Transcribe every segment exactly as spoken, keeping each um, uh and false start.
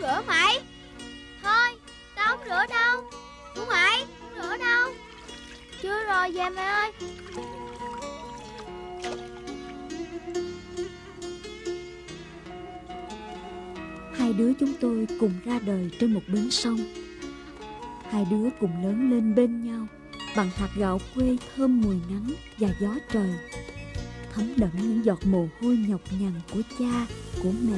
rửa mày. Thôi, tao không rửa đâu. Của mày, không rửa đâu. Chưa rồi, về mày ơi. Hai đứa chúng tôi cùng ra đời trên một bến sông. Hai đứa cùng lớn lên bên nhau bằng hạt gạo quê thơm mùi nắng và gió trời, thấm đẫm những giọt mồ hôi nhọc nhằn của cha, của mẹ.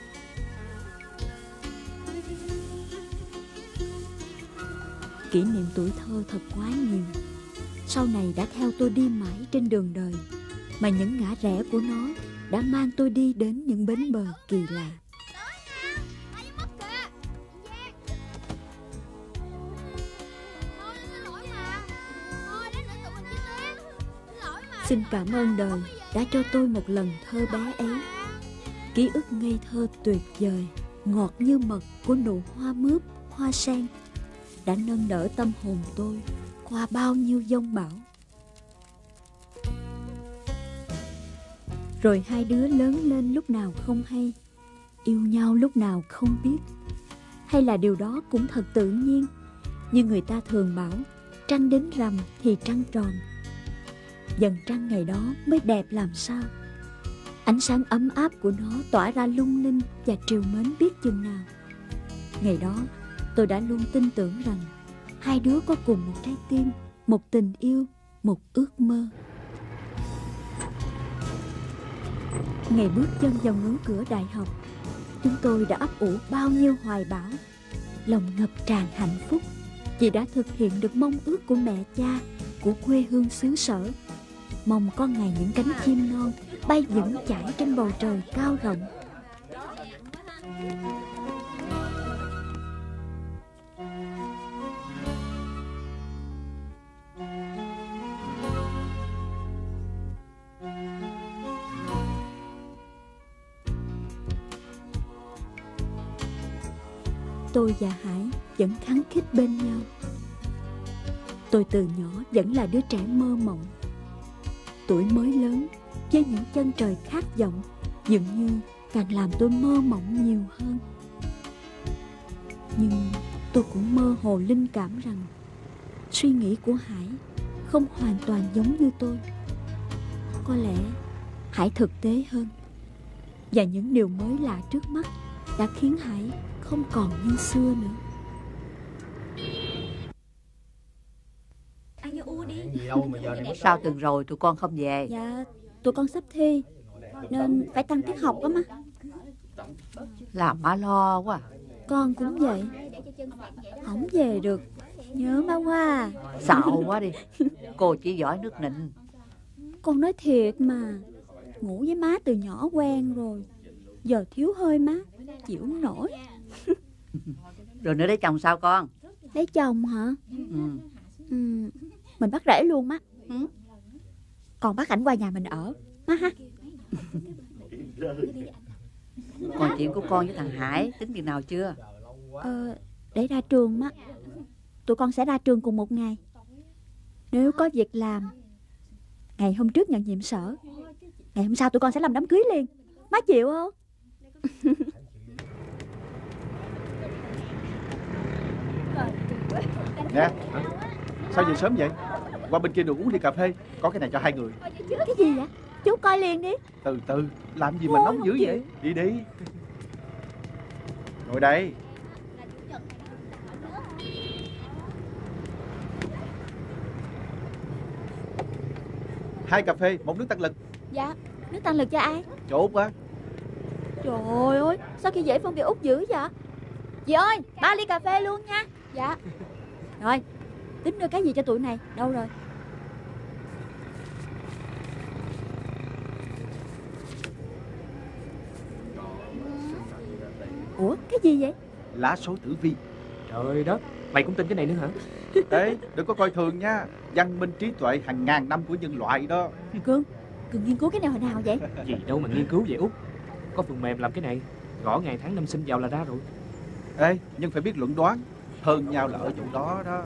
Kỷ niệm tuổi thơ thật quá nhiều, sau này đã theo tôi đi mãi trên đường đời, mà những ngã rẽ của nó đã mang tôi đi đến những bến bờ kỳ lạ. Xin cảm ơn đời đã cho tôi một lần thơ bé ấy. Ký ức ngây thơ tuyệt vời, ngọt như mật của nụ hoa mướp, hoa sen đã nâng đỡ tâm hồn tôi qua bao nhiêu giông bão. Rồi hai đứa lớn lên lúc nào không hay, yêu nhau lúc nào không biết. Hay là điều đó cũng thật tự nhiên, như người ta thường bảo, trăng đến rằm thì trăng tròn. Dần trăng ngày đó mới đẹp làm sao. Ánh sáng ấm áp của nó tỏa ra lung linh và trìu mến biết chừng nào. Ngày đó tôi đã luôn tin tưởng rằng hai đứa có cùng một trái tim, một tình yêu, một ước mơ. Ngày bước chân vào ngưỡng cửa đại học, chúng tôi đã ấp ủ bao nhiêu hoài bão. Lòng ngập tràn hạnh phúc vì đã thực hiện được mong ước của mẹ cha, của quê hương xứ sở. Mong có ngày những cánh chim non bay vững chãi trên bầu trời cao rộng. Tôi và Hải vẫn khăng khít bên nhau. Tôi từ nhỏ vẫn là đứa trẻ mơ mộng. Tuổi mới lớn với những chân trời khát vọng dường như càng làm tôi mơ mộng nhiều hơn. Nhưng tôi cũng mơ hồ linh cảm rằng suy nghĩ của Hải không hoàn toàn giống như tôi. Có lẽ Hải thực tế hơn, và những điều mới lạ trước mắt đã khiến Hải không còn như xưa nữa. Sao tuần rồi tụi con không về? Dạ, tụi con sắp thi nên phải tăng tiết học á má. Làm má lo quá. Con cũng vậy, không về được, nhớ má quá. Xạo quá đi. Cô chỉ giỏi nước nịnh. Con nói thiệt mà, ngủ với má từ nhỏ quen rồi, giờ thiếu hơi má chịu không nổi. Rồi nữa lấy chồng sao con? Lấy chồng hả? Ừ. Ừ, mình bắt rễ luôn má. Ừ. Còn bắt ảnh qua nhà mình ở má ha. Còn chuyện của con với thằng Hải tính chừng nào chưa? Ờ, để ra trường má. Tụi con sẽ ra trường cùng một ngày. Nếu có việc làm, ngày hôm trước nhận nhiệm sở, ngày hôm sau tụi con sẽ làm đám cưới liền. Má chịu không? Nè, sao về sớm vậy? Qua bên kia đường uống ly cà phê, có cái này cho hai người. Cái gì vậy? Chú coi liền đi. Từ từ, làm gì mà Ôi, nóng dữ chịu. vậy? Đi đi. Ngồi đây. Hai cà phê, một nước tăng lực. Dạ, nước tăng lực cho ai? Cho Út á. Trời ơi, sao khi dễ phân biệt Út dữ vậy? Dì ơi, ba ly cà phê luôn nha. Dạ. Rồi, tính đưa cái gì cho tụi này, đâu rồi? Ủa, cái gì vậy? Lá số tử vi. Trời đất, mày cũng tin cái này nữa hả? Ê, đừng có coi thường nha. Văn minh trí tuệ hàng ngàn năm của nhân loại đó. Cương, Cương nghiên cứu cái này hồi nào vậy? Gì đâu mà nghiên cứu vậy Út. Có phần mềm làm cái này, gõ ngày tháng năm sinh vào là ra rồi. Ê, nhưng phải biết luận đoán. Hơn nhau là ở chỗ đó đó.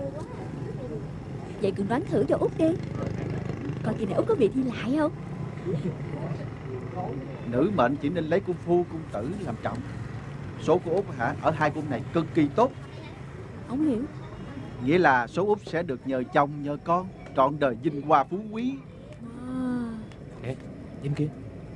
Vậy Cương đoán thử cho Út đi. Coi kỳ này Út có bị thi lại không? Nữ mệnh chỉ nên lấy cung phu cung tử làm trọng. Số của Út hả, ở hai cung này cực kỳ tốt. Không hiểu. Nghĩa là số Út sẽ được nhờ chồng nhờ con, trọn đời vinh hoa phú quý. À. Nè, nhìn kia.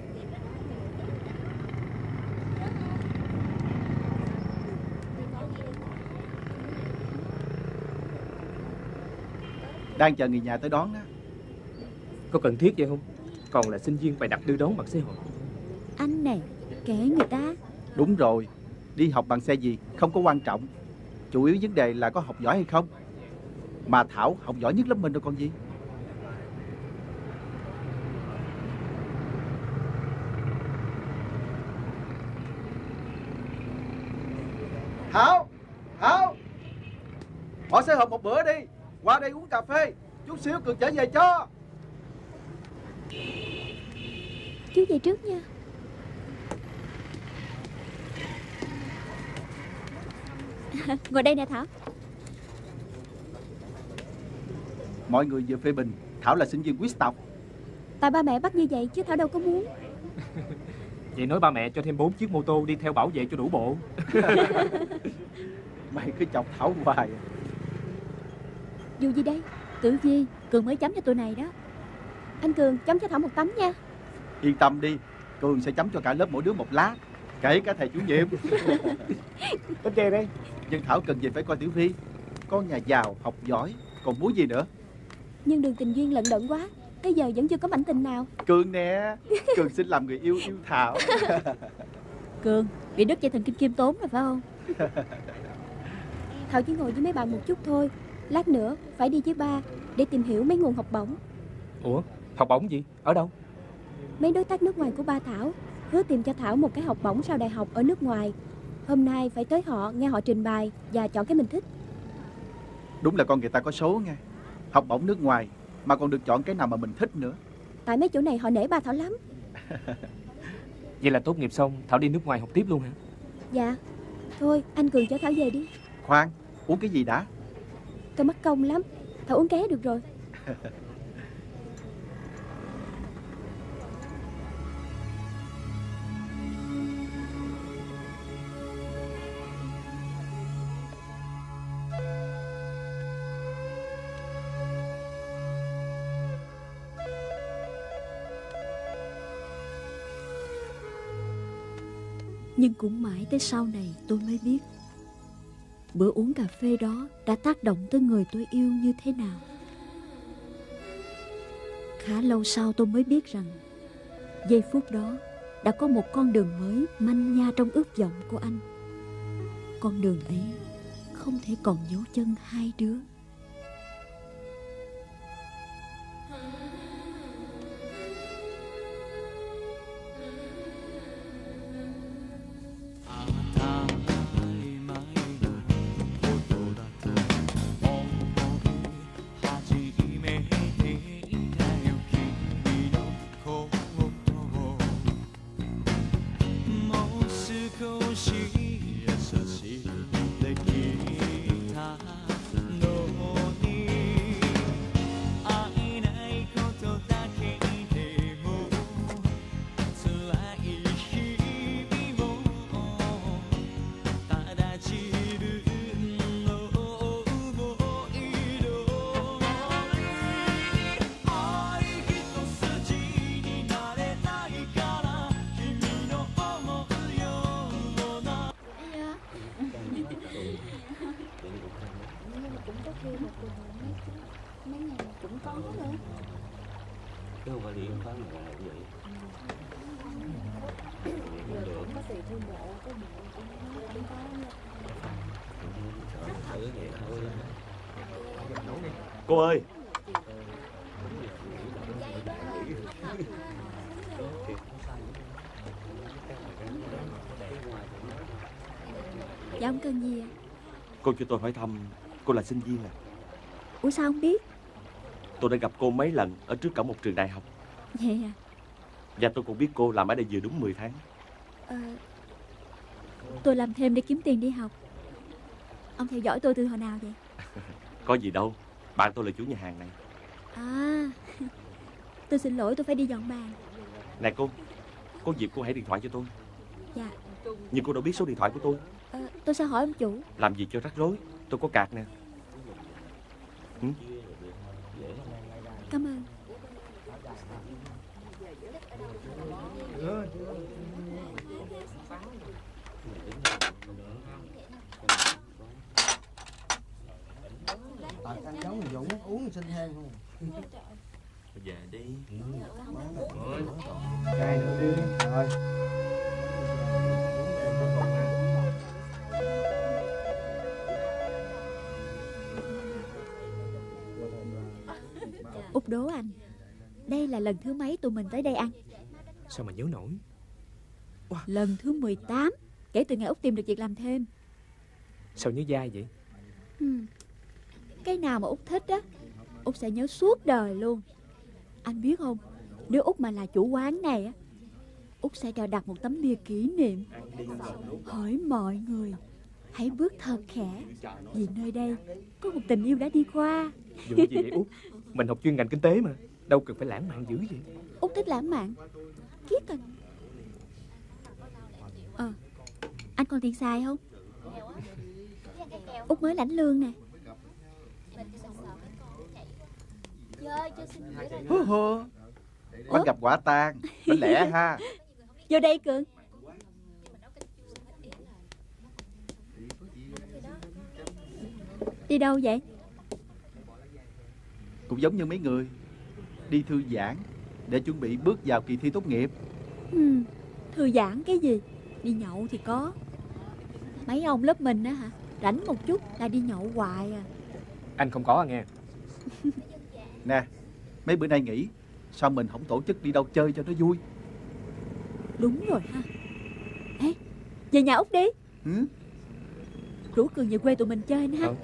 Đang chờ người nhà tới đón đó. Có cần thiết vậy không? Còn là sinh viên phải đặt đưa đón bằng xe hội. Anh này, kể người ta. Đúng rồi, đi học bằng xe gì không có quan trọng. Chủ yếu vấn đề là có học giỏi hay không. Mà Thảo học giỏi nhất lớp mình rồi còn gì. Thảo, Thảo, bỏ xe hộp một bữa đi. Qua đây uống cà phê. Chút xíu Cường trở về cho. Chú về trước nha. Ngồi đây nè Thảo. Mọi người vừa phê bình Thảo là sinh viên quý tộc. Tại ba mẹ bắt như vậy chứ Thảo đâu có muốn. Vậy nói ba mẹ cho thêm bốn chiếc mô tô đi theo bảo vệ cho đủ bộ. Mày cứ chọc Thảo hoài. Dù gì đây, tự gì Cường mới chấm cho tụi này đó. Anh Cường chấm cho Thảo một tấm nha. Yên tâm đi, Cường sẽ chấm cho cả lớp mỗi đứa một lá, kể cả thầy chủ nhiệm. Bánh chè đây. Nhưng Thảo cần gì phải coi Tiểu Phi. Con nhà giàu, học giỏi, còn muốn gì nữa. Nhưng đường tình duyên lận đận quá, tới giờ vẫn chưa có mảnh tình nào. Cường nè, Cường xin làm người yêu yêu Thảo. Cường, bị đứt dây thần kinh Kim Tốn rồi phải không? Thảo chỉ ngồi với mấy bạn một chút thôi. Lát nữa phải đi với ba để tìm hiểu mấy nguồn học bổng. Ủa, học bổng gì? Ở đâu? Mấy đối tác nước ngoài của ba Thảo hứa tìm cho Thảo một cái học bổng sau đại học ở nước ngoài. Hôm nay phải tới họ nghe họ trình bày và chọn cái mình thích. Đúng là con người ta có số nha. Học bổng nước ngoài mà còn được chọn cái nào mà mình thích nữa. Tại mấy chỗ này họ nể ba Thảo lắm. Vậy là tốt nghiệp xong Thảo đi nước ngoài học tiếp luôn hả? Dạ. Thôi anh Cường chở Thảo về đi. Khoan, uống cái gì đã? Tôi mắc công lắm. Thảo uống ké được rồi. Nhưng cũng mãi tới sau này tôi mới biết bữa uống cà phê đó đã tác động tới người tôi yêu như thế nào. Khá lâu sau tôi mới biết rằng giây phút đó đã có một con đường mới manh nha trong ước vọng của anh. Con đường ấy không thể còn dấu chân hai đứa. Chứ không phải điện khoáng mà là như vậy. Cô ơi, Dạ không cần gì ạ. cô cho tôi hỏi thăm, cô là sinh viên à? Ủa sao không biết? Tôi đã gặp cô mấy lần ở trước cổng một trường đại học. Vậy à? Và tôi cũng biết cô làm ở đây vừa đúng mười tháng. Ờ, tôi làm thêm để kiếm tiền đi học. Ông theo dõi tôi từ hồi nào vậy? Có gì đâu, bạn tôi là chủ nhà hàng này. À, tôi xin lỗi, tôi phải đi dọn bàn. Nè cô, có dịp cô hãy điện thoại cho tôi. Dạ. Nhưng cô đâu biết số điện thoại của tôi. ờ, Tôi sao hỏi ông chủ? Làm gì cho rắc rối. Tôi có card nè. Ừ? Cảm ơn. Ăn giống Dũng uống xin thêm không? Về đi. Cài nữa đi. Rồi. Út đố anh, đây là lần thứ mấy tụi mình tới đây ăn? Sao mà nhớ nổi? Lần thứ mười tám, kể từ ngày Út tìm được việc làm thêm. Sao nhớ dai vậy? Hmm. Cái nào mà Út thích á, Út sẽ nhớ suốt đời luôn. Anh biết không, nếu Út mà là chủ quán này á, Út sẽ cho đặt một tấm bia kỷ niệm, hỏi mọi người hãy bước thật khẽ, vì nơi đây có một tình yêu đã đi qua. Dù gì vậy Út? Mình học chuyên ngành kinh tế mà, đâu cần phải lãng mạn dữ vậy. Út thích lãng mạn. Kiết à. Ờ, anh còn tiền xài không? Út mới lãnh lương nè. Hú hú. Bánh gặp quả tang. Bánh lẻ ha. Vô đây Cường. Đi đâu vậy? Cũng giống như mấy người, đi thư giãn để chuẩn bị bước vào kỳ thi tốt nghiệp. Ừ, thư giãn cái gì? Đi nhậu thì có. Mấy ông lớp mình á hả, rảnh một chút là đi nhậu hoài à. Anh không có à nghe. Nè, mấy bữa nay nghỉ, sao mình không tổ chức đi đâu chơi cho nó vui? Đúng rồi ha. Ê, về nhà Út đi. Ừ? Rủ Cường về quê tụi mình chơi nữa ha. Ừ.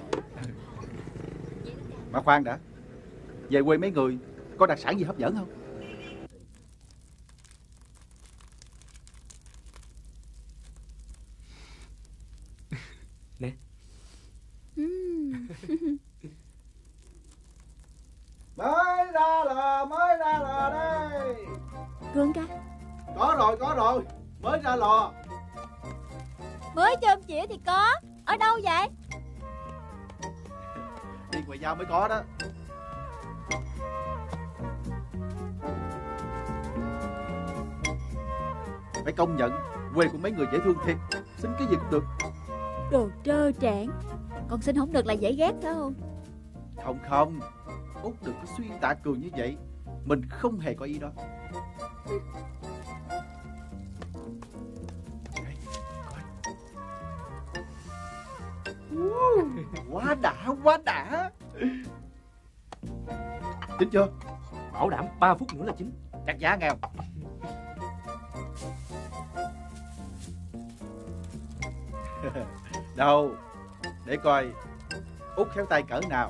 Mà khoan đã, về quê mấy người có đặc sản gì hấp dẫn không? Nè. Uhm. Mới ra lò, mới ra lò đây. Cường ca, Có rồi, có rồi, mới ra lò. mới chôm chĩa thì có. Ở đâu vậy? Đi ngoài giao mới có đó. Phải công nhận quê của mấy người dễ thương thiệt, xin cái gì cũng được. Đồ trơ trẽn, còn xin không được là dễ ghét phải không? Không không, Út đừng có xuyên tạc Cường như vậy, mình không hề có ý đó. Đây, coi. Uh, quá đã, quá đã. Chín chưa? Bảo đảm ba phút nữa là chín. Chắc giá nghèo. Đâu, để coi Út khéo tay cỡ nào.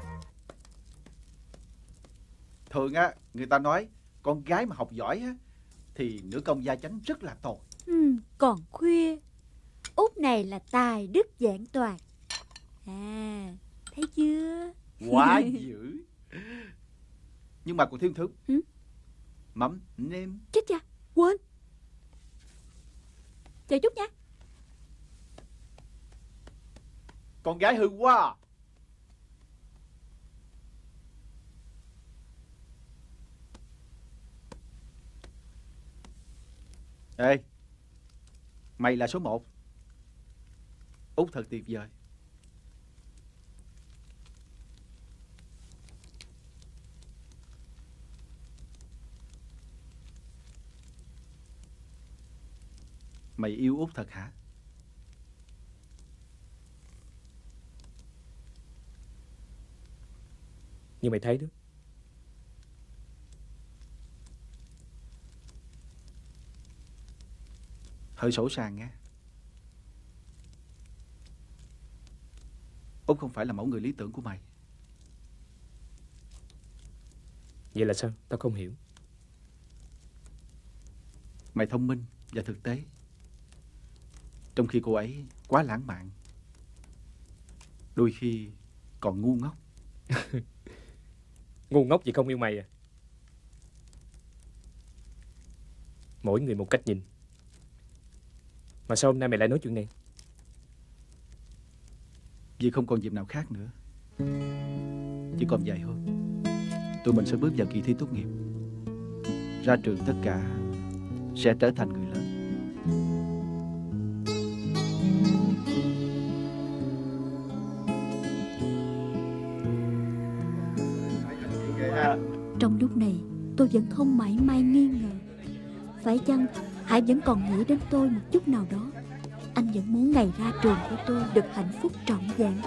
Thường á, người ta nói con gái mà học giỏi á thì nữ công gia chánh rất là tồi. Ừ, còn khuya. Út này là tài đức vẹn toàn. À, thấy chưa? Quá dữ. Nhưng mà còn thiếu thứ. Ừ? Mắm nêm. Chết cha, quên. Chờ chút nha. Con gái hư quá. Ê, mày là số một. Út thật tuyệt vời. Mày yêu Út thật hả? Như mày thấy đó. Hơi sổ sàng nha. Út không phải là mẫu người lý tưởng của mày. Vậy là sao? Tao không hiểu. Mày thông minh và thực tế, trong khi cô ấy quá lãng mạn, đôi khi còn ngu ngốc. Ngu ngốc gì không yêu mày à? Mỗi người một cách nhìn. Mà sao hôm nay mày lại nói chuyện này? Vì không còn dịp nào khác nữa. Chỉ còn vài hôm tụi mình sẽ bước vào kỳ thi tốt nghiệp. Ra trường tất cả sẽ trở thành người lớn. Trong lúc này tôi vẫn không mảy may nghi ngờ. Phải chăng Hải vẫn còn nghĩ đến tôi một chút nào đó? Anh vẫn muốn ngày ra trường của tôi được hạnh phúc trọn vẹn.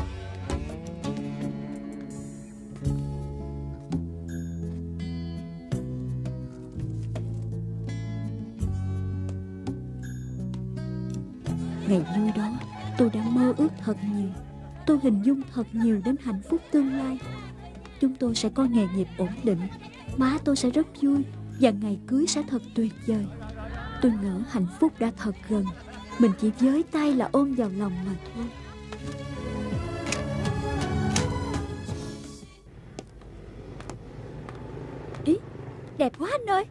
Ngày vui đó tôi đã mơ ước thật nhiều. Tôi hình dung thật nhiều đến hạnh phúc tương lai. Chúng tôi sẽ có nghề nghiệp ổn định, má tôi sẽ rất vui, và ngày cưới sẽ thật tuyệt vời. Tôi ngỡ hạnh phúc đã thật gần, mình chỉ với tay là ôm vào lòng mà thôi. Ý, đẹp quá anh ơi.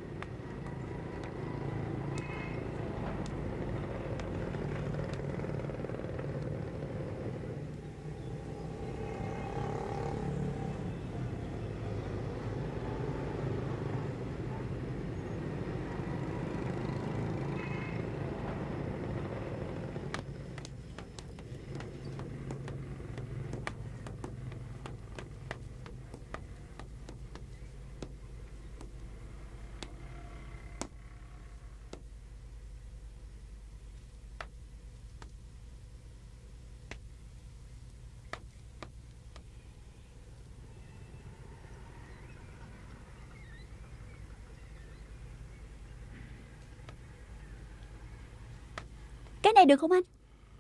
Cái này được không anh?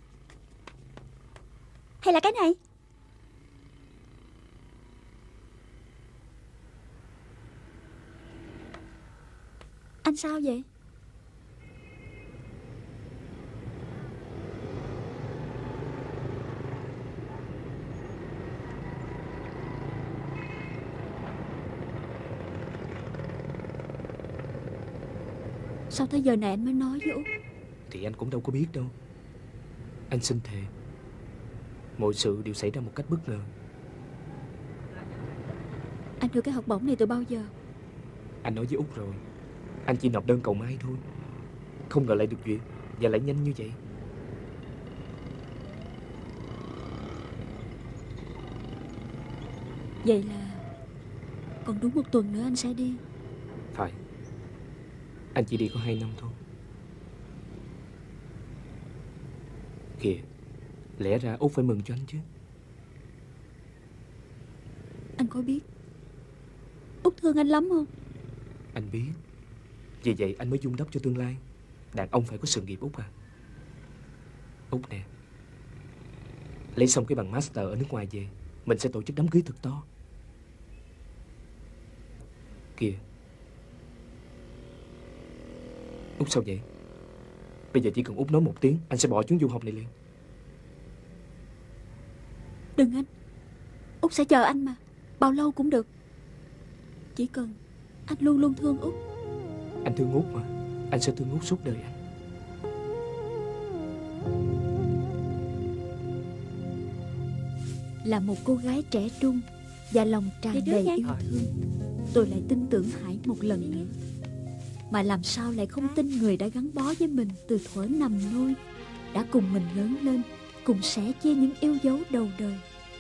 Hay là cái này? Anh sao vậy? Sao tới giờ này anh mới nói với Út? Thì anh cũng đâu có biết đâu. Anh xin thề, mọi sự đều xảy ra một cách bất ngờ. Anh đưa cái học bổng này từ bao giờ? Anh nói với Út rồi, anh chỉ nộp đơn cầu may thôi. Không ngờ lại được duyệt, và lại nhanh như vậy. Vậy là còn đúng một tuần nữa anh sẽ đi. Phải, anh chỉ đi có hai năm thôi. Kìa, lẽ ra Út phải mừng cho anh chứ. Anh có biết Út thương anh lắm không? Anh biết. Vì vậy anh mới vun đắp cho tương lai. Đàn ông phải có sự nghiệp Út à. Út nè, lấy xong cái bằng master ở nước ngoài về, mình sẽ tổ chức đám cưới thật to. Kìa, Út sao vậy? Bây giờ chỉ cần Út nói một tiếng, anh sẽ bỏ chuyến du học này liền. Đừng anh, Út sẽ chờ anh mà. Bao lâu cũng được. Chỉ cần anh luôn luôn thương Út. Anh thương Út mà. Anh sẽ thương Út suốt đời anh. Là một cô gái trẻ trung và lòng tràn đầy yêu thương, tôi lại tin tưởng Hải một lần nữa. Mà làm sao lại không tin người đã gắn bó với mình từ thuở nằm nôi, đã cùng mình lớn lên, cùng sẻ chia những yêu dấu đầu đời.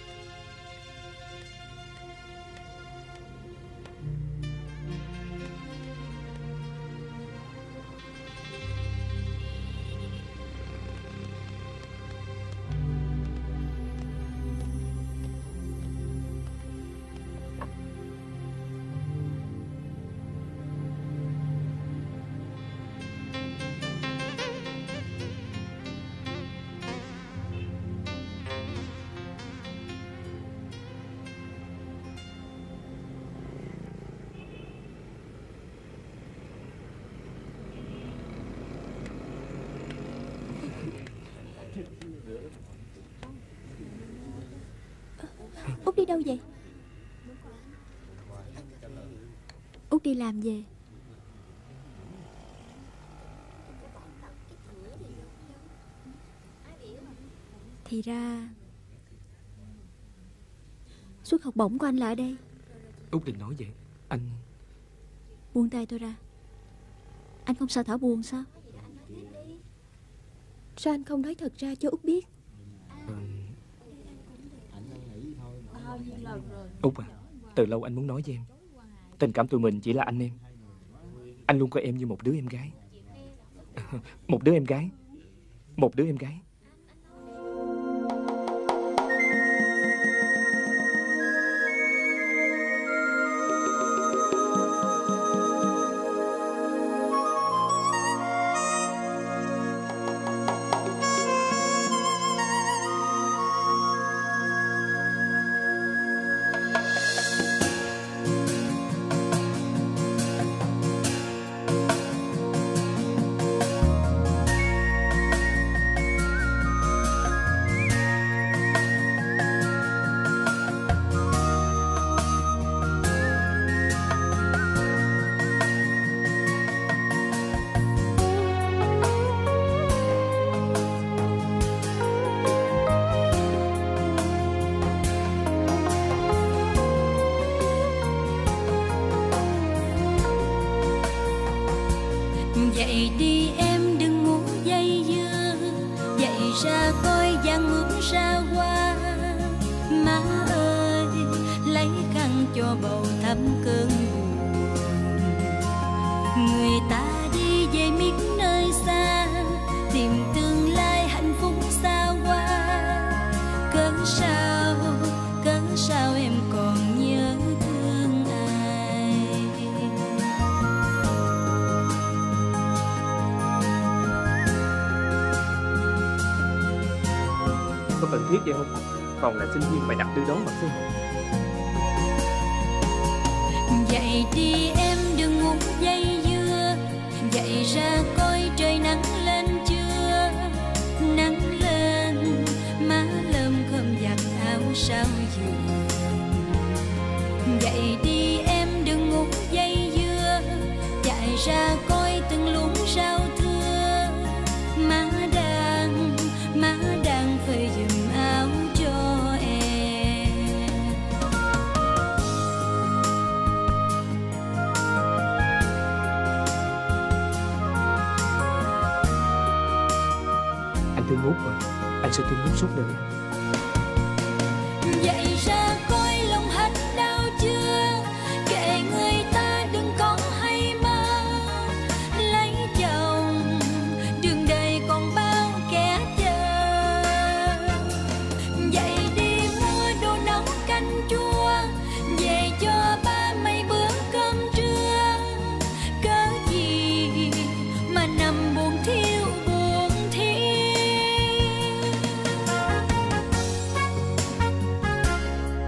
Út đi đâu vậy? Út đi làm về. Thì ra suất học bổng của anh là ở đây. Út đừng nói vậy. Anh... Buông tay tôi ra. Anh không sợ Thảo buồn sao? Sao anh không nói thật ra cho Út biết? Ừ. Út à, từ lâu anh muốn nói với em, tình cảm tụi mình chỉ là anh em. Anh luôn coi em như một đứa em gái. Một đứa em gái. Một đứa em gái. Dậy đi em đừng muốn dây dưa, dậy ra coi dáng ngước ra hoa. Má ơi lấy khăn cho bầu thấm cơn buồn. Người ta đi về miết nơi xa, tìm tương lai hạnh phúc xa hoa. Cớ sao, cớ sao em còn nhớ thương ai? Có cần thiết vậy không? Còn là sinh viên mày đặt tư đón bằng xã hội. Dậy đi em đừng muốn dây dưa, dậy ra coi trời nắng lên chưa. Nắng lên má lơm khom giặt áo sao giường. Dậy đi em đừng muốn dây dưa, chạy ra coi từng luống rau thưa. Má đang, má đang phơi giùm áo cho em. Anh thương Út mà, anh sẽ thương Út suốt đời. Dậy ra coi lòng hết đau chưa, kệ người ta đừng có hay mơ. Lấy chồng đường đời còn bao kẻ chờ. Dậy đi mua đồ nấu canh chua, về cho ba mấy bữa cơm trưa. Cớ gì mà nằm buồn thiêu buồn thiêu.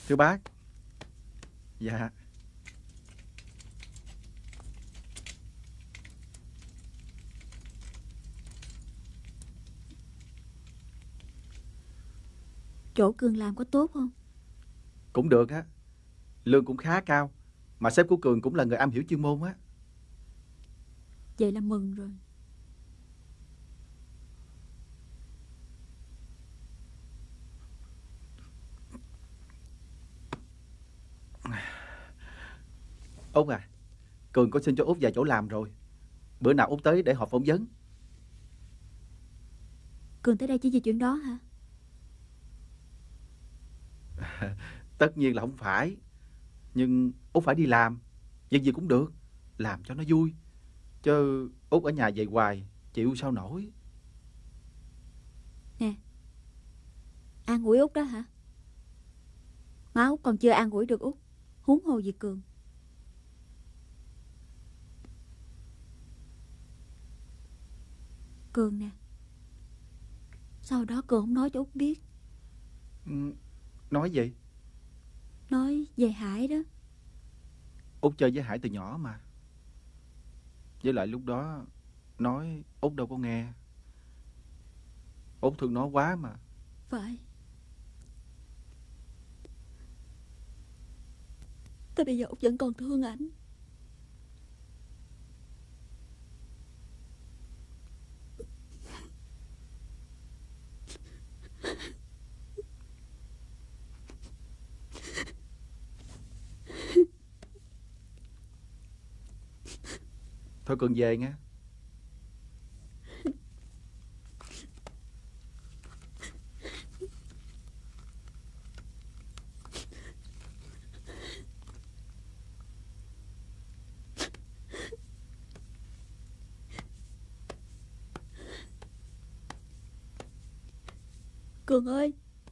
Thưa bác. Dạ. Chỗ Cường làm có tốt không? Cũng được á. Lương cũng khá cao. Mà sếp của Cường cũng là người am hiểu chuyên môn á. Vậy là mừng rồi. Út à, Cường có xin cho Út vài chỗ làm rồi. Bữa nào Út tới để họp phỏng vấn. Cường tới đây chỉ vì chuyện đó hả? Tất nhiên là không phải. Nhưng Út phải đi làm. Việc gì cũng được. Làm cho nó vui. Chứ Út ở nhà về hoài chịu sao nổi. Nè, an ủi Út đó hả? Má Út còn chưa an ủi được Út, huống hồ gì Cường. Cường nè, sau đó Cường không nói cho Út biết. Ừ, nói gì? Nói về Hải đó. Út chơi với Hải từ nhỏ mà. Với lại lúc đó nói Út đâu có nghe. Út thương nó quá mà. Phải. Tới bây giờ Út vẫn còn thương ảnh. Thôi Cường về nghe. Cường ơi,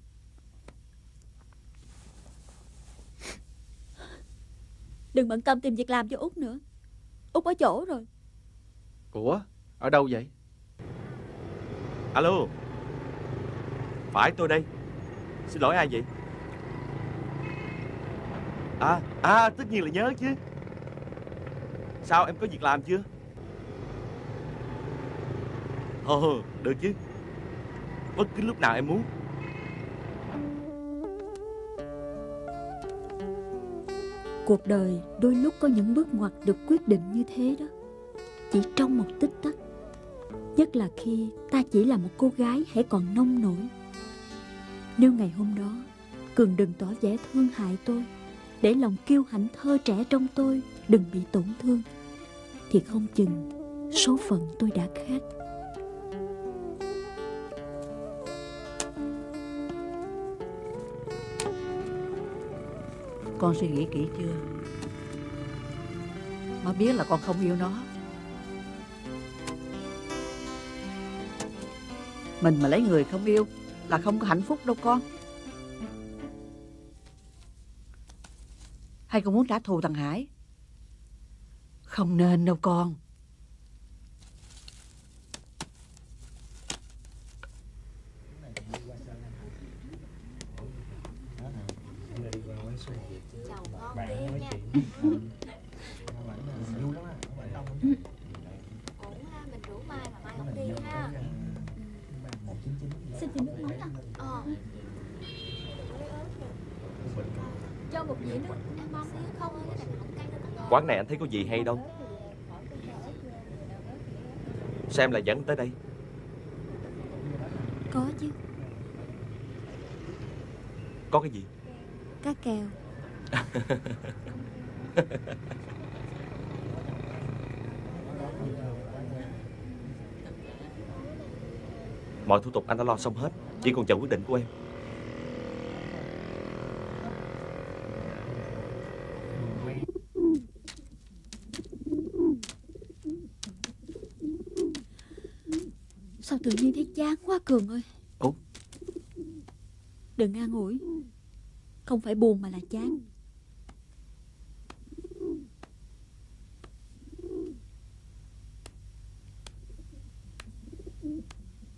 đừng bận tâm tìm việc làm cho Út nữa. Út có chỗ rồi. Ủa, ở đâu vậy? Alo. Phải, tôi đây. Xin lỗi, ai vậy? À, à, tất nhiên là nhớ chứ. Sao, em có việc làm chưa? Ồ, được chứ. Bất cứ lúc nào em muốn. Cuộc đời đôi lúc có những bước ngoặt được quyết định như thế đó, chỉ trong một tích tắc. Nhất là khi ta chỉ là một cô gái hãy còn nông nổi. Nếu ngày hôm đó Cường đừng tỏ vẻ thương hại tôi, để lòng kiêu hãnh thơ trẻ trong tôi đừng bị tổn thương, thì không chừng số phận tôi đã khác. Con suy nghĩ kỹ chưa? Má biết là con không yêu nó. Mình mà lấy người không yêu là không có hạnh phúc đâu con. Hay con muốn trả thù thằng Hải? Không nên đâu con. Chầu ngon ghê nha. Ổn ha, mình rủ Mai mà Mai không đi ha. Xin chị nước nóng ạ. Ờ. Cho một dĩa nước em mong xíu không ơi, cái này không cay đâu có ngon. Quán này anh thấy có gì hay đâu. Sao em lại dẫn tới đây? Có chứ. Có cái gì? Cá kèo. Mọi thủ tục anh đã lo xong hết, chỉ còn chờ quyết định của em. Sao tự nhiên thấy chán quá Cường ơi. Út. Đừng an ủi. Không phải buồn mà là chán.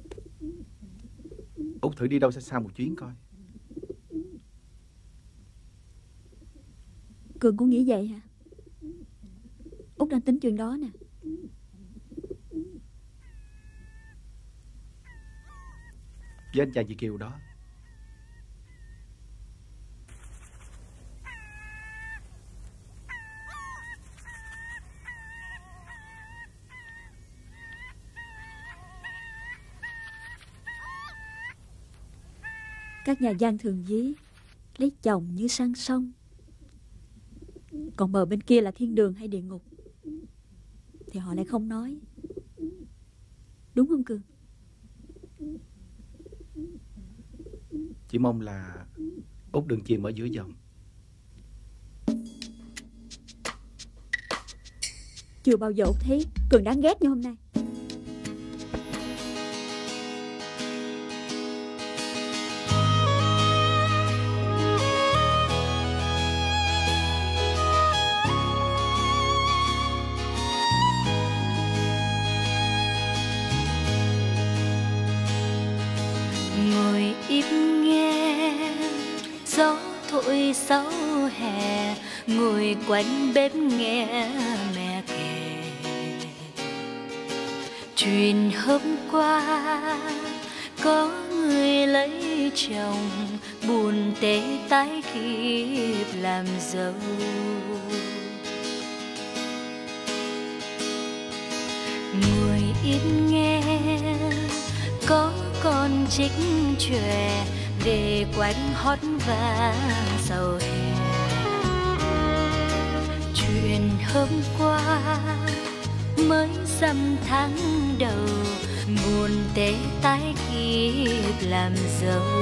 Út thử đi đâu xa xa một chuyến coi. Cường cũng nghĩ vậy hả? Út đang tính chuyện đó nè. Với anh chàng Việt kiều đó, các nhà văn thường ví lấy chồng như sang sông, còn bờ bên kia là thiên đường hay địa ngục thì họ lại không nói. Đúng không Cường? chỉ mong là Út đừng chìm ở giữa dòng. Chưa bao giờ Út thấy Cường đáng ghét như hôm nay. Ngồi im nghe gió thổi sau hè, ngồi quanh bếp nghe mẹ kể chuyện hôm qua có người lấy chồng, buồn tê tái kịp làm dâu. Ngồi im nghe có con trích chòe về quanh hót vàng sầu hè. Chuyện hôm qua mới dăm tháng đầu, buồn tê tái kịp làm dâu.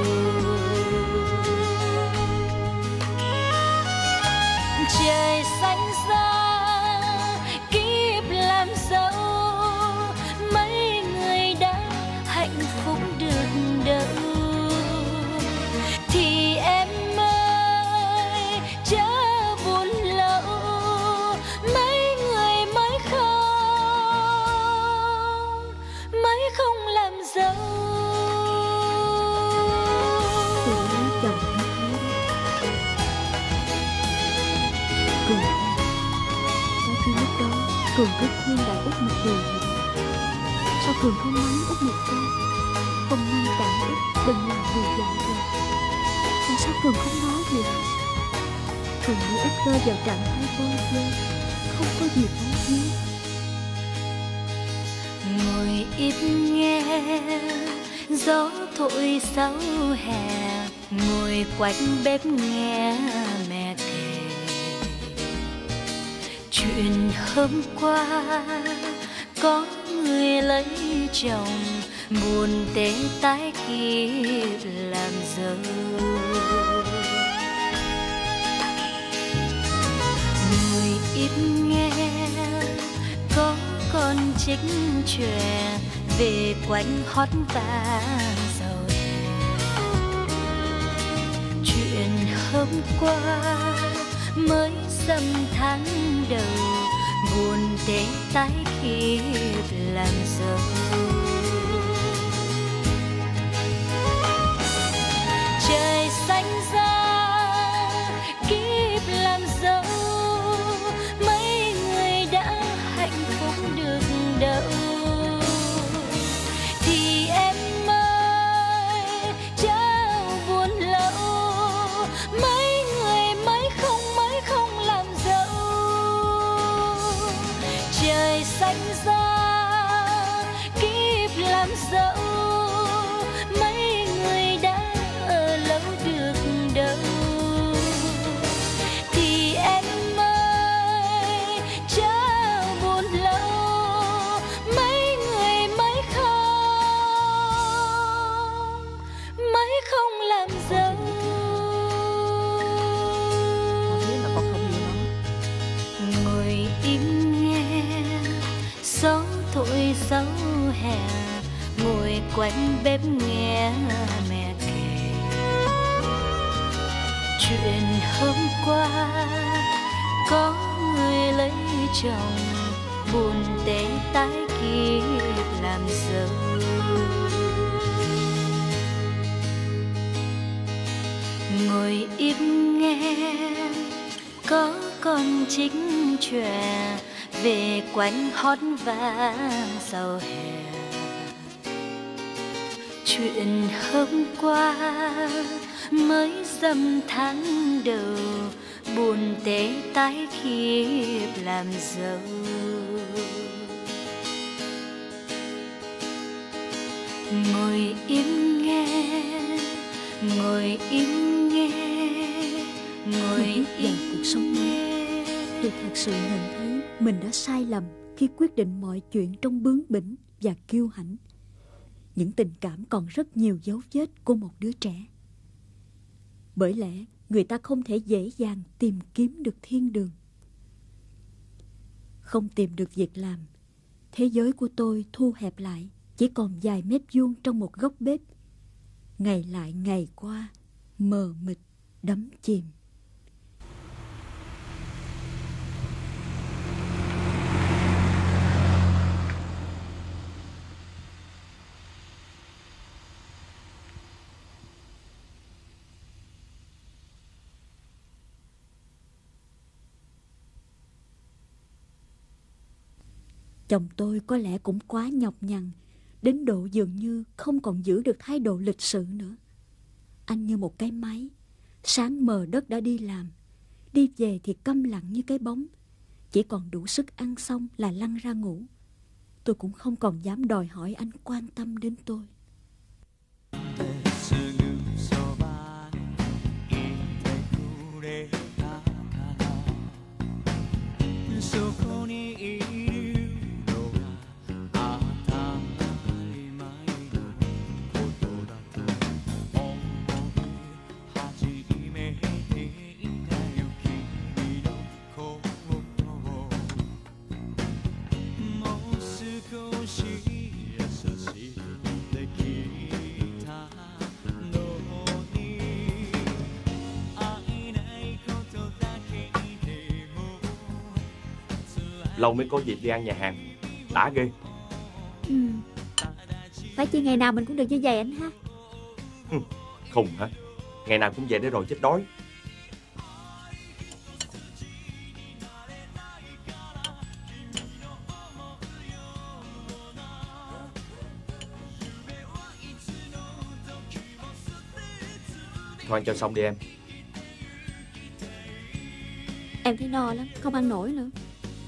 Trời xanh ra kịp làm dâu, mấy người đã hạnh phúc được đâu. Thì em ơi chớ buồn lâu, mấy người mới không, mới không làm dâu. Cường lấy chồng như thế. Cường ơi, trái tim lúc đó Cường rất khuyên đại Út một điều gì đó. Sao Cường không mắng Út một câu, không ngăn cản Út đừng làm điều dại dột? Tại sao Cường không nói gì? Cường để Út rơi vào trạng thái vô vơ, không có gì nói hết. Ngồi im nghe gió thổi sau hè, ngồi quanh bếp nghe mẹ kể chuyện hôm qua có người lấy chồng, buồn tê tái kịp làm dâu. Ngồi im nghe có con trích chòe về quanh hót vàng sầu hè. Chuyện hôm qua mới dăm tháng đầu, buồn tê tái kịp làm dâu. Trời xanh ra kịp làm dâu, mấy người đã hạnh phúc được đâu. Thì em ơi chớ buồn lâu, mấy người mới không, mới không làm dâu. Trời xanh ra kịp làm dâu, mấy người đã ở lâu được đâu. Thì em ơi chớ buồn lâu, mấy người mới không, mới không làm dâu. Thế là con không yêu nó. Ngồi im nghe gió thổi sau hè, ngồi quanh bếp nghe mẹ kể chuyện hôm qua có người lấy chồng, buồn tê tái kịp làm dâu. Ngồi im nghe có con trích chòe về quanh hót vàng sau hè. Chuyện hôm qua mới dăm tháng đầu, buồn tê tái khiếp làm dâu. Ngồi im nghe, ngồi im nghe, ngồi Mình bước vào im cuộc sống mới, tôi thật sự nhận thấy mình đã sai lầm khi quyết định mọi chuyện trong bướng bỉnh và kiêu hãnh. Những tình cảm còn rất nhiều dấu vết của một đứa trẻ. Bởi lẽ người ta không thể dễ dàng tìm kiếm được thiên đường. Không tìm được việc làm, thế giới của tôi thu hẹp lại, chỉ còn vài mét vuông trong một góc bếp. Ngày lại ngày qua, mờ mịt, đắm chìm. Chồng tôi có lẽ cũng quá nhọc nhằn, đến độ dường như không còn giữ được thái độ lịch sự nữa. Anh như một cái máy, sáng mờ đất đã đi làm, đi về thì câm lặng như cái bóng, chỉ còn đủ sức ăn xong là lăn ra ngủ. Tôi cũng không còn dám đòi hỏi anh quan tâm đến tôi. Lâu mới có dịp đi ăn nhà hàng, đã ghê. Ừ. Phải chi ngày nào mình cũng được như vậy anh ha? Khùng hả? Ngày nào cũng vậy để rồi chết đói. Thôi ăn cho xong đi em. Em thấy no lắm, không ăn nổi nữa.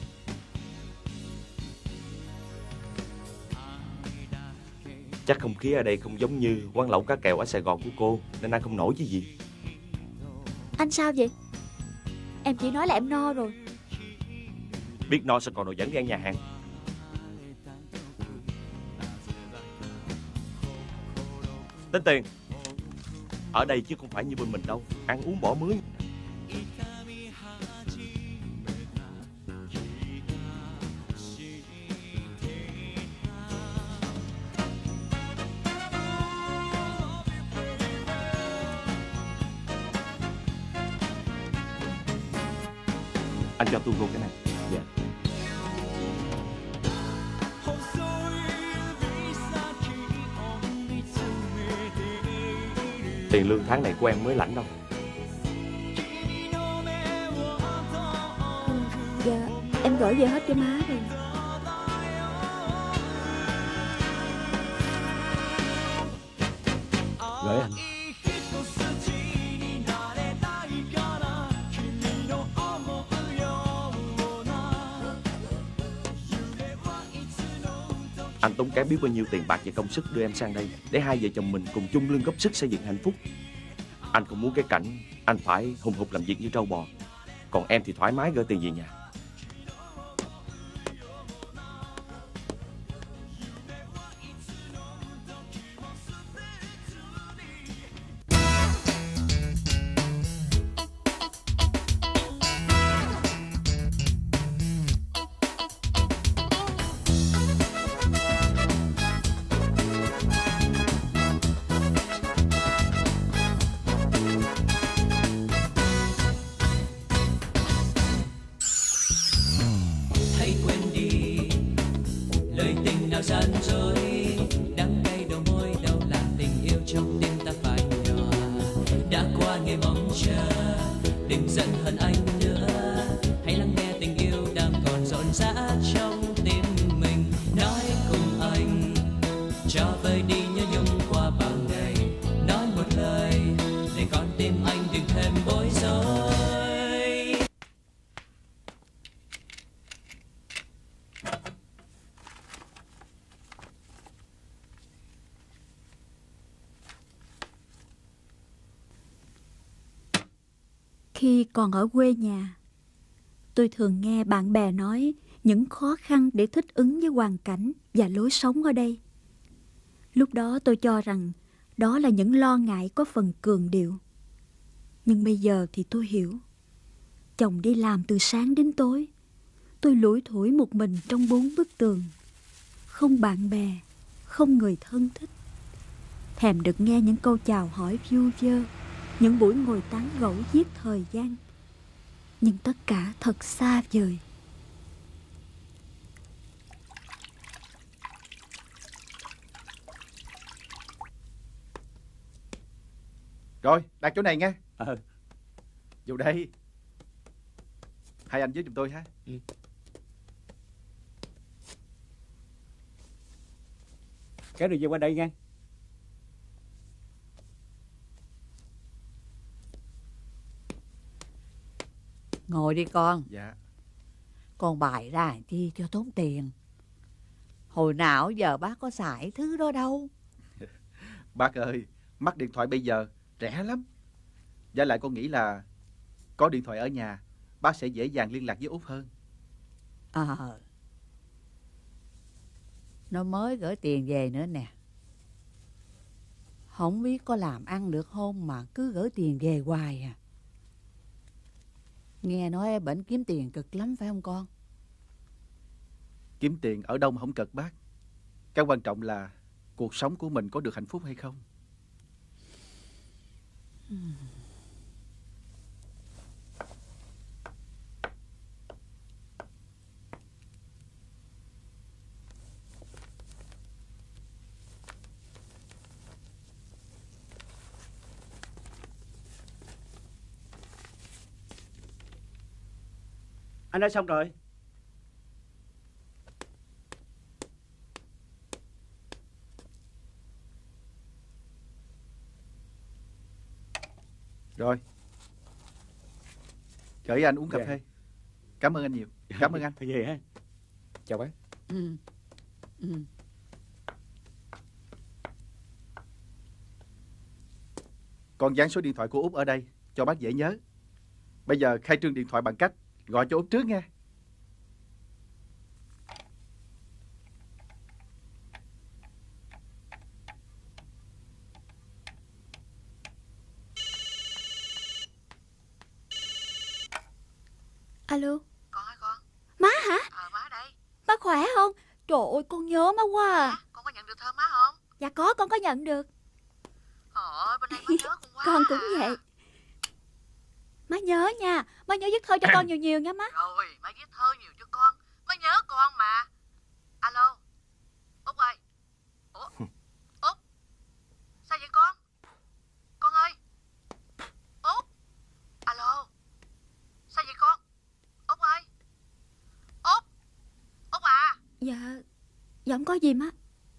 Chắc không khí ở đây không giống như quán lẩu cá kèo ở Sài Gòn của cô, nên ăn không nổi chứ gì. Anh sao vậy? Em chỉ nói là em no rồi. Biết no sao còn đồ dẫn đi ăn nhà hàng. Tính tiền. Ở đây chứ không phải như bên mình đâu, ăn uống bỏ mướn. Anh cho tôi luôn cái này. Dạ. Tiền lương tháng này của em mới lãnh đâu. Ừ, dạ, em gửi về hết cho má rồi. Gửi anh. Anh tốn kém biết bao nhiêu tiền bạc và công sức đưa em sang đây để hai vợ chồng mình cùng chung lưng góp sức xây dựng hạnh phúc. Anh không muốn cái cảnh anh phải hùng hục làm việc như trâu bò, còn em thì thoải mái gửi tiền về nhà. gian dối đắng cay đầu môi đâu là tình yêu trong tim ta phai nhòa. Đã qua ngày mong chờ đừng giận hờn anh nữa, anh đừng thêm bối rối. Khi còn ở quê nhà, tôi thường nghe bạn bè nói những khó khăn để thích ứng với hoàn cảnh và lối sống ở đây. Lúc đó tôi cho rằng đó là những lo ngại có phần cường điệu. Nhưng bây giờ thì tôi hiểu. Chồng đi làm từ sáng đến tối, tôi lủi thủi một mình trong bốn bức tường. Không bạn bè, không người thân thích. Thèm được nghe những câu chào hỏi vu vơ, những buổi ngồi tán gẫu giết thời gian. Nhưng tất cả thật xa vời. Rồi, đặt chỗ này nghe. Ờ. Vô đây. Hai anh với giùm tôi ha. Ừ. Kéo đi về qua đây nghe. Ngồi đi con. Dạ. Con bày ra chi cho tốn tiền. Hồi nào giờ bác có xài thứ đó đâu. Bác ơi, mắc điện thoại bây giờ rẻ lắm. Với lại con nghĩ là có điện thoại ở nhà, bác sẽ dễ dàng liên lạc với Út hơn. Ờ. Nó mới gửi tiền về nữa nè. Không biết có làm ăn được không mà cứ gửi tiền về hoài à. Nghe nói bệnh kiếm tiền cực lắm phải không con? Kiếm tiền ở đâu mà không cực bác. Cái quan trọng là cuộc sống của mình có được hạnh phúc hay không. Hmm. Anh đã xong rồi. Rồi. Gửi anh uống cà Dạ. phê. Cảm ơn anh nhiều. Cảm ơn anh. Thôi về ha. Chào bác. Ừ. Ừ. Con dán số điện thoại của Út ở đây cho bác dễ nhớ. Bây giờ khai trương điện thoại bằng cách gọi cho Út trước nha. Alo. Con hả con? Má hả? Ờ má đây. Má khỏe không? Trời ơi con nhớ má quá à. Dạ, con có nhận được thơ má không? Dạ có, con có nhận được. Ôi bên đây má nhớ con quá. Con cũng à. vậy. Má nhớ nha. Má nhớ viết thơ cho con nhiều nhiều nha má. Rồi má viết thơ nhiều cho con. Má nhớ con mà. Alo Út ơi. Ủa Út sao vậy con? Con ơi Út. Alo sao vậy con? Út ơi Út. Út à. Dạ. Dạ không có gì má.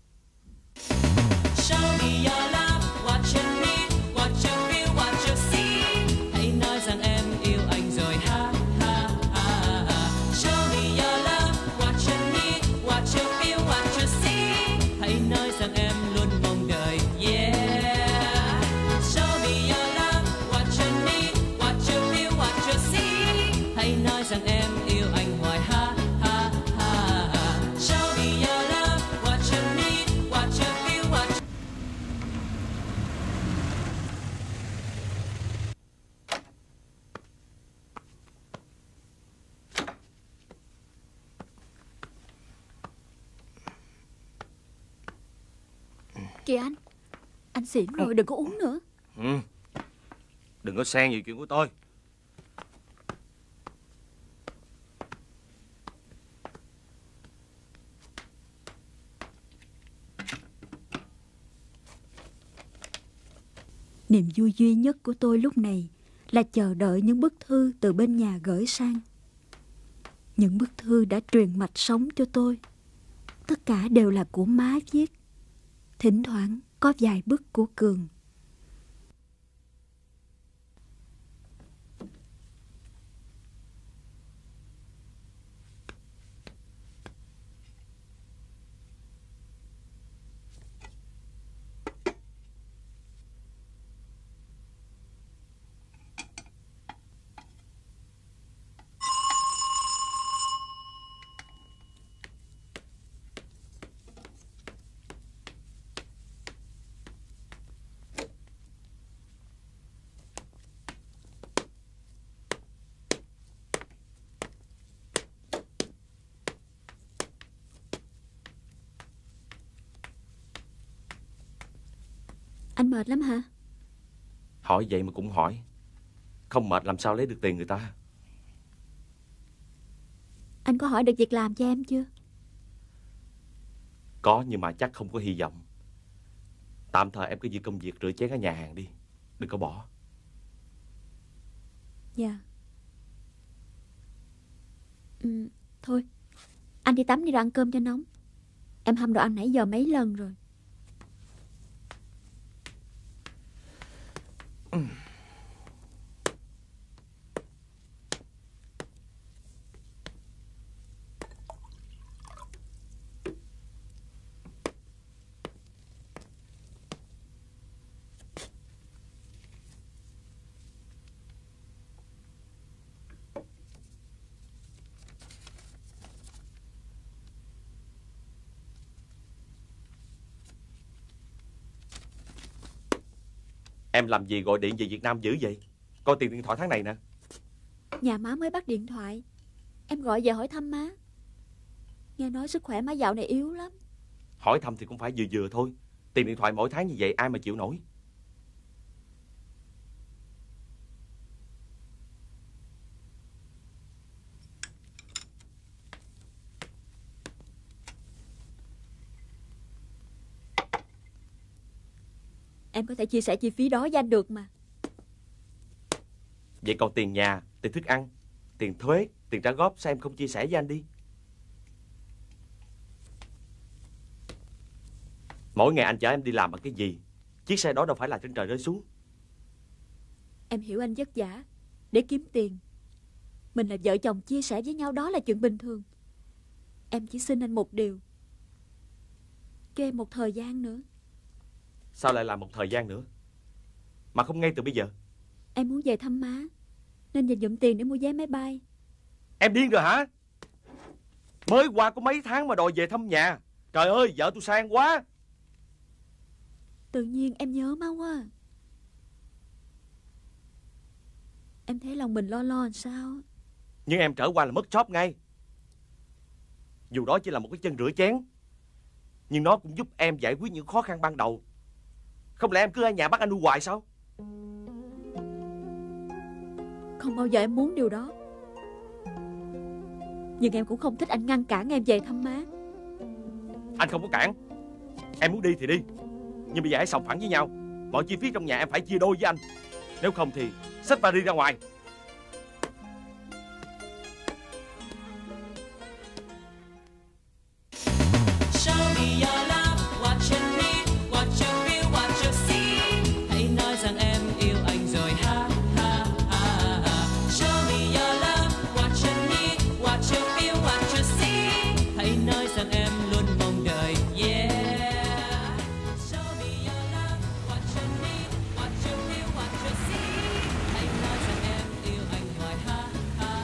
Show me your love, what you need, what you feel, what you see. Hãy nói rằng em yêu anh rồi ha ha ha ha. Show me your love, what you need, what you feel, what you see. Hãy nói rằng em luôn mong đợi, yeah. Show me your love, what you need, what you feel, what you see. Hãy nói rằng em yêu anh hoài ha ha ha ha. Show me your love, what you need, what you feel, what you Kìa anh. Anh xỉn rồi, đừng có uống nữa. Ừ. Đừng có xen gì chuyện của tôi. Niềm vui duy nhất của tôi lúc này là chờ đợi những bức thư từ bên nhà gửi sang. Những bức thư đã truyền mạch sống cho tôi. Tất cả đều là của má viết. Thỉnh thoảng có vài bức của Cường. Anh mệt lắm hả? Hỏi vậy mà cũng hỏi. Không mệt làm sao lấy được tiền người ta. Anh có hỏi được việc làm cho em chưa? Có, nhưng mà chắc không có hy vọng. Tạm thời em cứ giữ công việc rửa chén ở nhà hàng đi, đừng có bỏ. Dạ. Ừ, thôi anh đi tắm đi rồi ăn cơm cho nóng. Em hâm đồ ăn nãy giờ mấy lần rồi. Ừ. Em làm gì gọi điện về Việt Nam dữ vậy? Coi tiền điện thoại tháng này nè. Nhà má mới bắt điện thoại, em gọi về hỏi thăm má. Nghe nói sức khỏe má dạo này yếu lắm. Hỏi thăm thì cũng phải vừa vừa thôi. Tiền điện thoại mỗi tháng như vậy ai mà chịu nổi. Em có thể chia sẻ chi phí đó với anh được mà. Vậy còn tiền nhà, tiền thức ăn, tiền thuế, tiền trả góp sao em không chia sẻ với anh đi? Mỗi ngày anh chở em đi làm bằng cái gì? Chiếc xe đó đâu phải là trên trời rơi xuống. Em hiểu anh vất vả để kiếm tiền. Mình là vợ chồng chia sẻ với nhau đó là chuyện bình thường. Em chỉ xin anh một điều, cho em một thời gian nữa. Sao lại là một thời gian nữa? Mà không ngay từ bây giờ? Em muốn về thăm má, nên dành dụm tiền để mua vé máy bay. Em điên rồi hả? Mới qua có mấy tháng mà đòi về thăm nhà. Trời ơi, vợ tôi sang quá. Tự nhiên em nhớ má quá. Em thấy lòng mình lo lo làm sao. Nhưng em trở qua là mất job ngay. Dù đó chỉ là một cái chân rửa chén, nhưng nó cũng giúp em giải quyết những khó khăn ban đầu. Không lẽ em cứ ở nhà bắt anh nuôi hoài sao? Không bao giờ em muốn điều đó. Nhưng em cũng không thích anh ngăn cản em về thăm má. Anh không có cản. Em muốn đi thì đi, nhưng bây giờ hãy sòng phẳng với nhau. Mọi chi phí trong nhà em phải chia đôi với anh. Nếu không thì xách vali ra ngoài. Show me your love, what you need, what you feel, what you see. Hãy nói rằng em yêu anh rồi, ha ha ha ha. Show me your love, what you need, what you feel, what you see. Hãy nói rằng em luôn mong đợi, yeah. Show me your love, what you need, what you feel, what you see. Hãy nói rằng em yêu anh hoài, ha ha.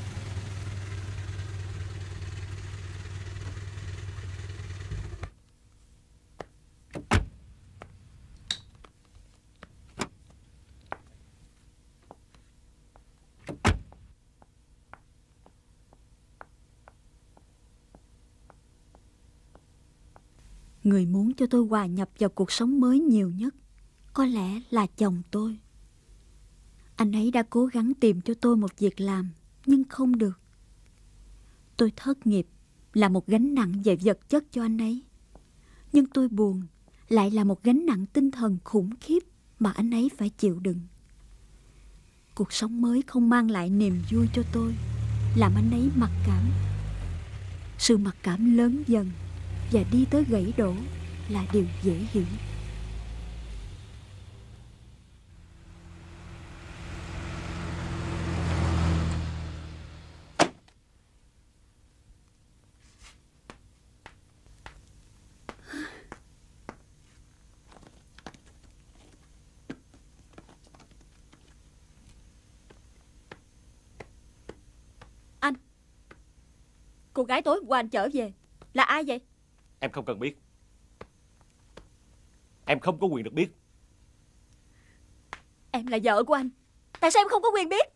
Người muốn cho tôi hòa nhập vào cuộc sống mới nhiều nhất có lẽ là chồng tôi. Anh ấy đã cố gắng tìm cho tôi một việc làm, nhưng không được. Tôi thất nghiệp là một gánh nặng về vật chất cho anh ấy, nhưng tôi buồn lại là một gánh nặng tinh thần khủng khiếp mà anh ấy phải chịu đựng. Cuộc sống mới không mang lại niềm vui cho tôi, làm anh ấy mặc cảm. Sự mặc cảm lớn dần và đi tới gãy đổ là điều dễ hiểu. Anh, cô gái tối hôm qua anh trở về là ai vậy? Em không cần biết. Em không có quyền được biết. Em là vợ của anh, tại sao em không có quyền biết?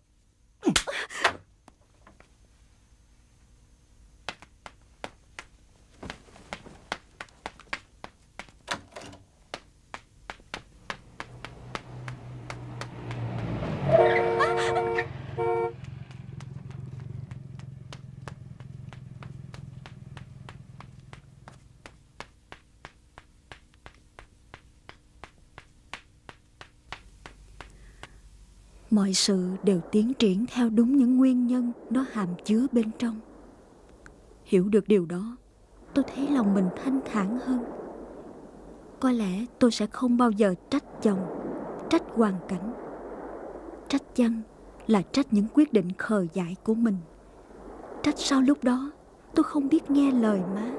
mọi sự đều tiến triển theo đúng những nguyên nhân nó hàm chứa bên trong. Hiểu được điều đó, tôi thấy lòng mình thanh thản hơn. Có lẽ tôi sẽ không bao giờ trách chồng, trách hoàn cảnh. Trách chăng là trách những quyết định khờ dại của mình. Trách sao lúc đó tôi không biết nghe lời má.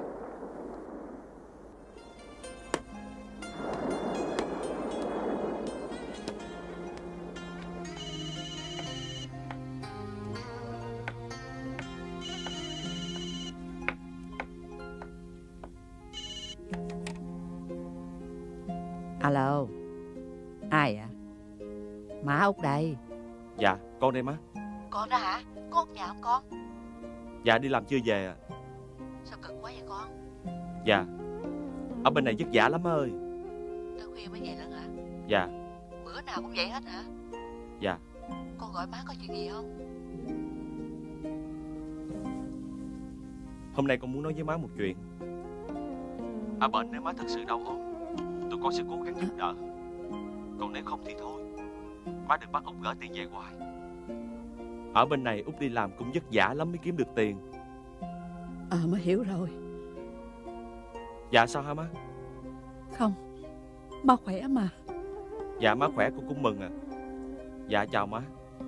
Alo, ai ạ? Má Út đây. Dạ, con đây má. Con đó hả? Có ở nhà không con? Dạ, đi làm chưa về à? Sao cực quá vậy con? Dạ, ở bên này vất vả lắm má ơi. Tới khuya mới về lận hả? Dạ. Bữa nào cũng vậy hết hả? Dạ. Con gọi má có chuyện gì không? Hôm nay con muốn nói với má một chuyện. Ở bên nếu má thật sự đau ốm, tụi con sẽ cố gắng giúp đỡ. Còn nếu không thì thôi, má đừng bắt Út gửi tiền về hoài. Ở bên này Út đi làm cũng vất vả lắm mới kiếm được tiền. Ờ má hiểu rồi. Dạ sao hả má? Không, má khỏe mà. Dạ má khỏe con cũng mừng à. Dạ chào má.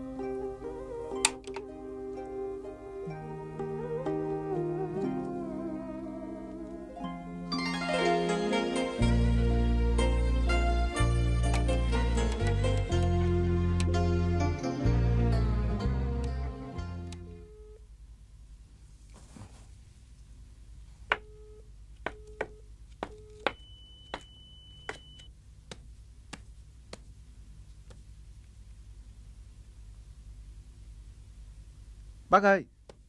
Bác ơi!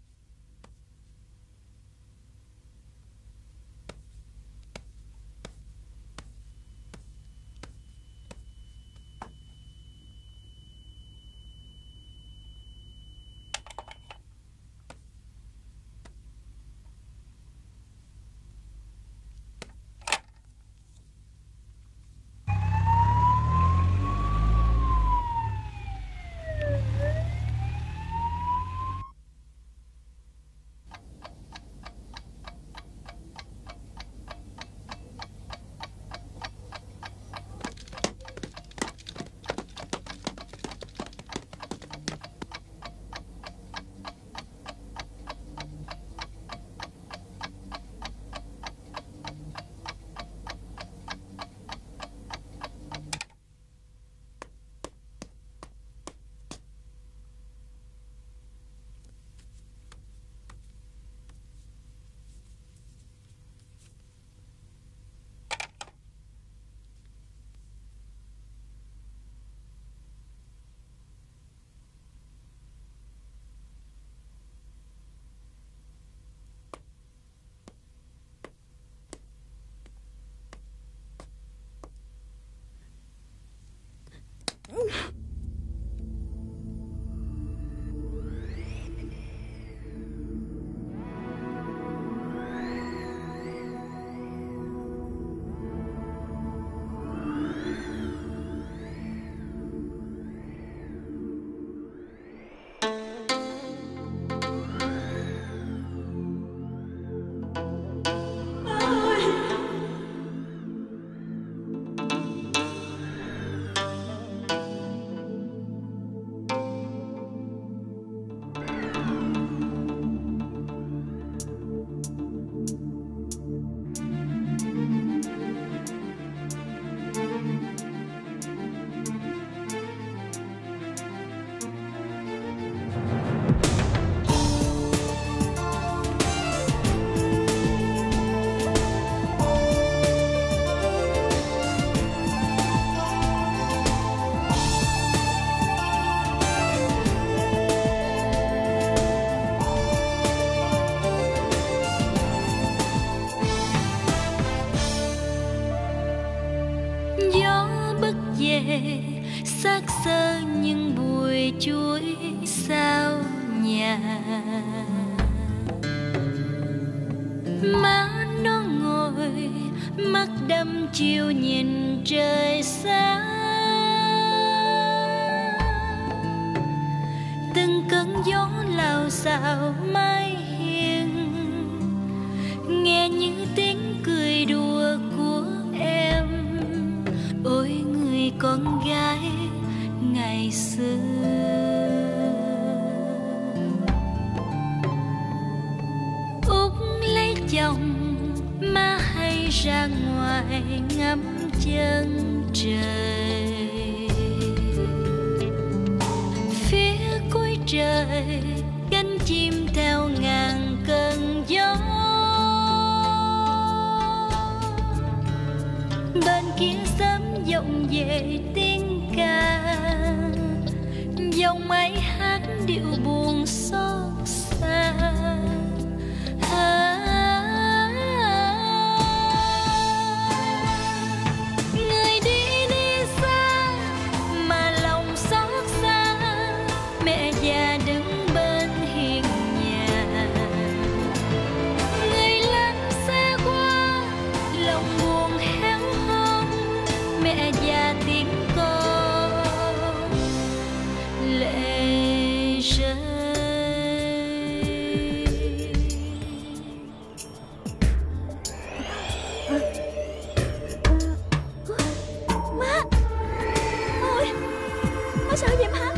xác xơ những bụi chuối sao nhà. Má nó ngồi mắt đăm chiều nhìn trời xa, gió lao xao mái hiên, nghe như tiếng cười đùa của em. Ôi người con gái ngày xưa. Út lấy chồng má hay ra ngoài ngắm chân trời. Phía cuối trời cánh chim theo ngàn cơn gió. Bên kia sớm vọng về tiếng ca, dòng máy hát điệu buồn xót xa. Người đi đi xa mà lòng xót xa, mẹ già đứng bên hiên nhà. Người lăn xe qua lòng buồn héo hon, mẹ già tiếng con lệ rơi. Má! Ôi! Má sao vậy má?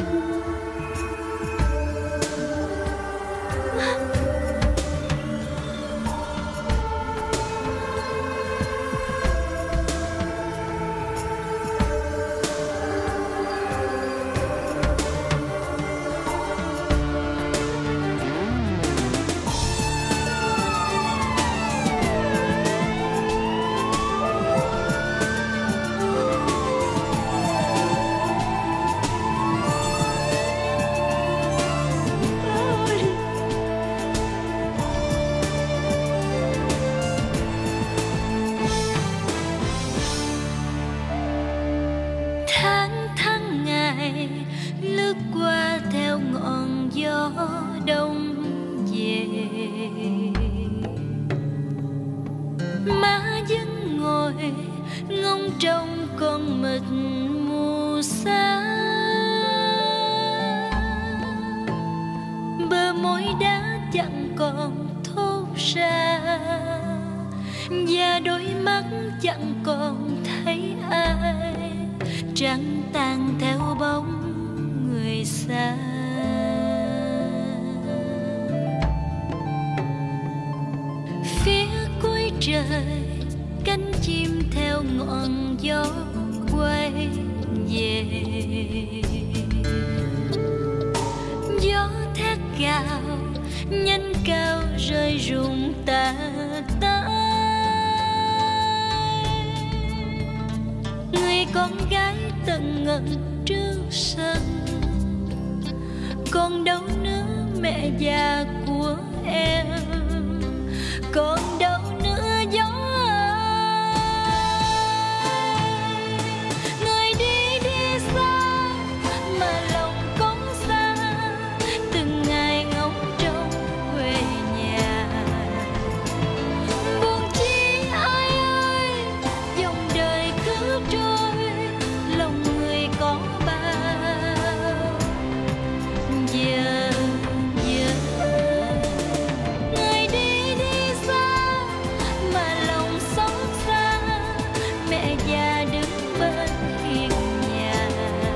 Tháng tháng ngày lướt qua theo ngọn gió đông về. Má vẫn ngồi ngóng trông con mực mù xa. Bờ môi đã chẳng còn thốt ra, và đôi mắt chẳng còn thấy ai. Trăng tan theo bóng người xa. Phía cuối trời cánh chim theo ngọn gió quay về. Gió thét gào nhanh cao rơi rụng tà tái. Người con gái tận ngần trước sân, còn đâu nữa mẹ già của em, còn đâu nữa gió. Người đi đi xa mà lòng con xa, từng ngày ngóng trông quê nhà. Buồn chi ai ơi, dòng đời cứ trôi, lòng người có bao giờ giờ. Người đi đi xa mà lòng xót xa, mẹ già đứng bên hiên nhà.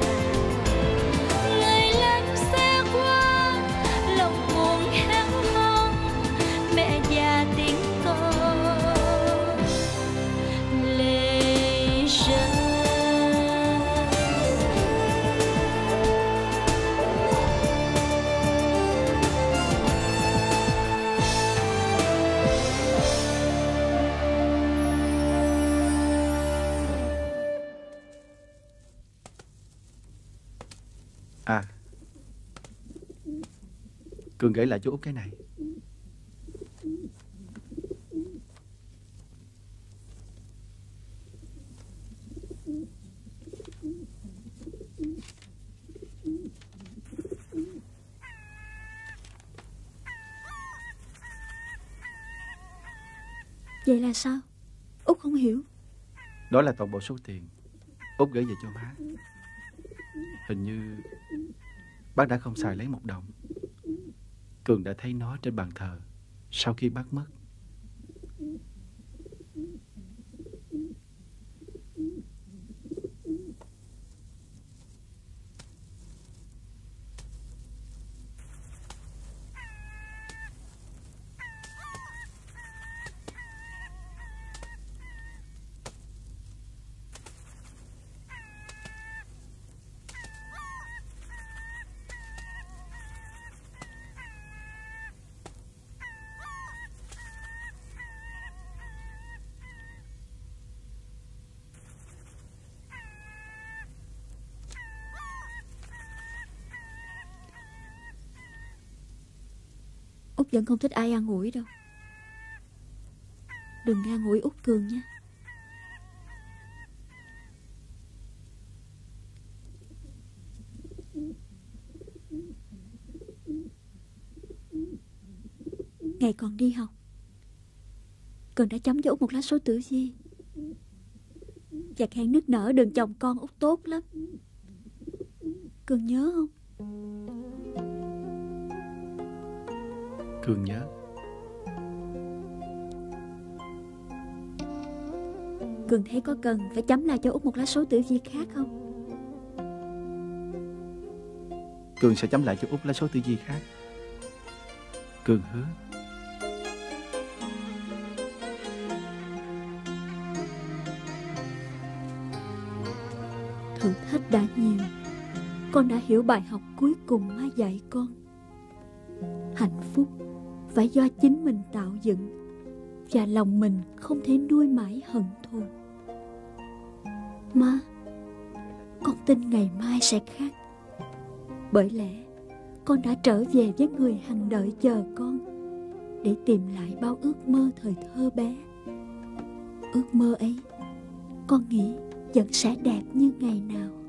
Người lăn xe qua lòng buồn héo hon, mẹ già tiếng con lệ rơi. À, Cường gửi lại cho Út cái này. Vậy là sao? Út không hiểu. Đó là toàn bộ số tiền Út gửi về cho má. Hình như Bác đã không xài lấy một đồng. Cường đã thấy nó trên bàn thờ sau khi bác mất. Út vẫn không thích ai an ủi đâu. Đừng an ủi Út Cường nha. Ngày còn đi học, Cường đã chấm cho Út một lá số tử vi và khen nức nở đường chồng con Út tốt lắm. Cường nhớ không? Cường nhớ. Cường thấy có cần phải chấm lại cho Út một lá số tử vi khác không? Cường sẽ chấm lại cho Út lá số tử vi khác. Cường hứa. Thử thách đã nhiều, con đã hiểu bài học cuối cùng má dạy con. Hạnh phúc phải do chính mình tạo dựng, và lòng mình không thể nuôi mãi hận thù. Má, con tin ngày mai sẽ khác. Bởi lẽ con đã trở về với người hằng đợi chờ con, để tìm lại bao ước mơ thời thơ bé. Ước mơ ấy con nghĩ vẫn sẽ đẹp như ngày nào.